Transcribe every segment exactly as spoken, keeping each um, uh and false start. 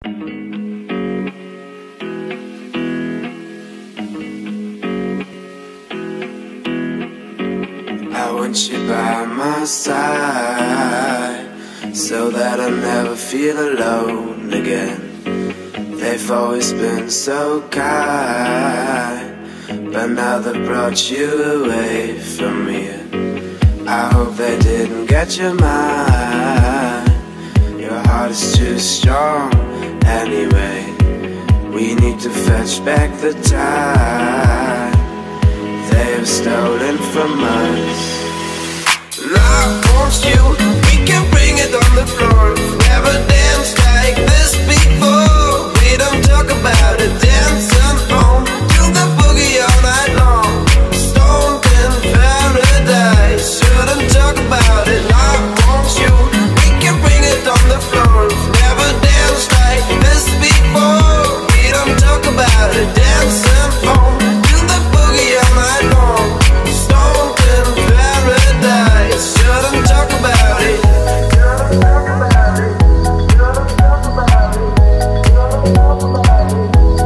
I want you by my side, so that I never feel alone again. They've always been so kind, but now they've brought you away from me. I hope they didn't get your mind. Your heart is too strong anyway. We need to fetch back the time they have stolen from us. And I want you, we can bring it on the floor. Never danced like this before. We don't talk about it, dancing home to the boogie all night long. Stoned in paradise, shouldn't talk about it. I want you, we can bring it on the floor. Never danced like this before. We don't talk about it, dancing home to the boogie all night long. Stoned in paradise, shouldn't talk about it. Shouldn't talk about it. Shouldn't talk about it. Shouldn't talk about it.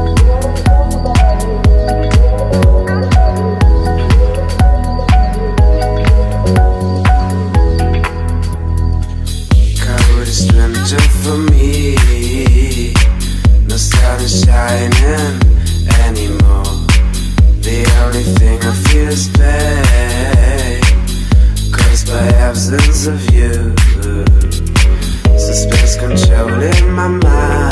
Cold is winter for me. No sun is shining anymore. The only thing I feel is pain, caused by absence of you. Suspense controlling my mind.